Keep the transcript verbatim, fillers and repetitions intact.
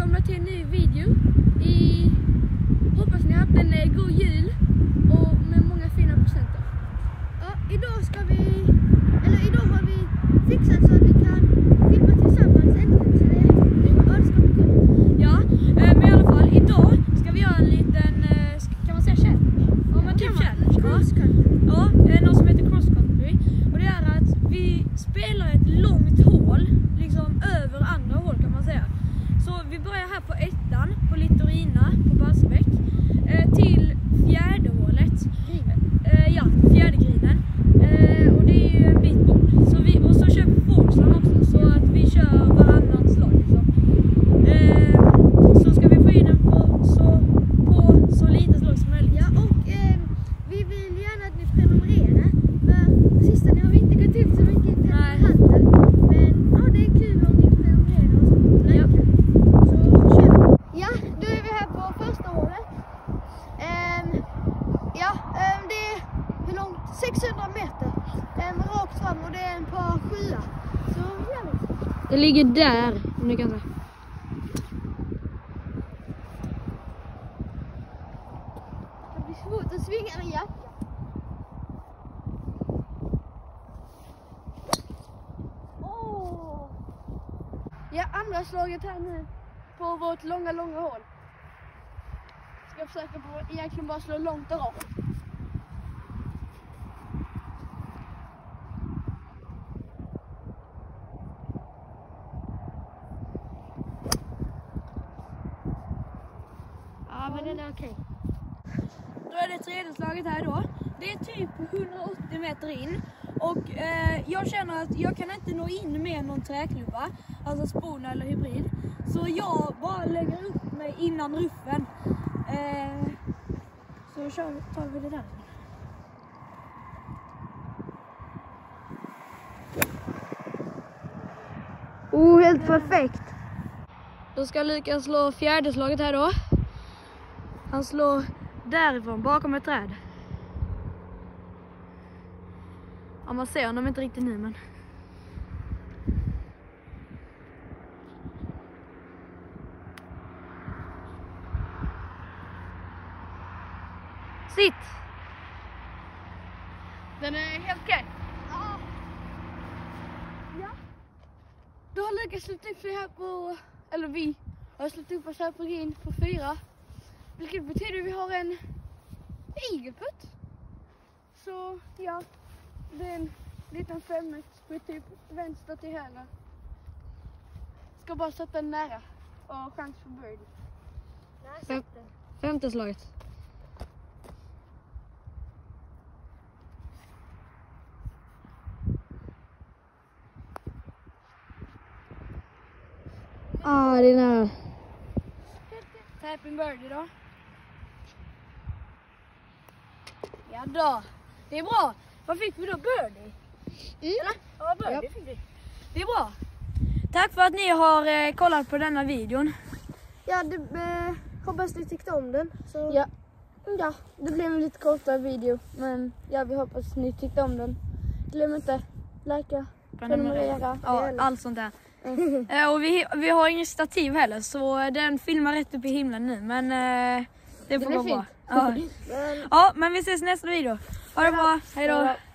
välkomna till en ny video. I... Hoppas ni har haft en eh, god jul och med många fina presenter. Ja, idag ska vi... Eller idag har vi fixat så att vi kan filma tillsammans äntligen. Så det, ja, det ska bli kul. Ja, eh, men i alla fall idag ska vi göra en liten, eh, kan man säga challenge? Ja, men typ challenge. Cross country. Ja, eh, något som heter cross country. Och det är att vi spelar ett långt hål, liksom över andra hål kan man säga. Så vi börjar här på ettan, på Litorina, på Barsebäck, eh, till fjärde hålet. Eh, ja, fjärde grinen. Eh, och det är ju en bit bort. Så vi, och så kör vi Folksam också, så att vi kör varannat slag liksom. Eh, så ska vi få in den på så, på så lite slag som möjligt. Ja, och eh, vi vill gärna att ni prenumererar. För på sistone har vi inte gått ut så mycket i handeln. Men ja, det är kul om ni prenumererar och så. Ja. Så kör vi. Ja, då är vi här på första hålet. Um, ja, um, det är hur långt? sexhundra meter. Um, rakt fram och det är en par sjua. Så gör vi. Det ligger där, om ni kan se. Det blir svårt att svinga en jacka. Åh! Ja, andra slaget här nu på vårt långa, långa hål. Ska försöka på egentligen bara slå långt och rakt. Ja, men den är okej. Då är det tredje slaget här då. Det är typ hundraåttio meter in. Och eh, jag känner att jag kan inte nå in med någon träklubba, alltså spona eller hybrid. Så jag bara lägger upp mig innan ruffen. Eh, så kör, tar vi det där. Oh, helt perfekt. Då ska Lukas slå fjärde slaget här då. Han slår därifrån, bakom ett träd. Ja, man ser honom inte riktigt nu, men... Sitt! Den är helt okej. Ja. Ja. Då har Lukas släppt upp sig här på... Eller vi har släppt upp oss här på green på fyra. Vilket betyder att vi har en igelputt. Så ja, det är en liten femmeter typ vänster till höger. Ska bara sätta den nära och chans för birdie. Nej, Fem, femte slaget. Ah, det är nära. Tapping birdie då. Ja då. Det är bra. Vad fick vi då? Birdie? Mm. Eller? Ja, birdie Ja. fick vi. Det är bra. Tack för att ni har eh, kollat på denna videon. Ja, det, eh, hoppas ni tyckte om den. Så. Ja. Ja, det blev en lite kortare video. Men ja, vi hoppas ni tyckte om den. Glöm inte, likea, prenumerera. Ja, allt sånt där. Mm. Eh, och vi, vi har ingen stativ heller, så den filmar rätt upp i himlen nu. Men eh, det får Det gå blir bra. fint. Ja. Men... Ja, men vi ses i nästa video. Ha det bra. Hej då.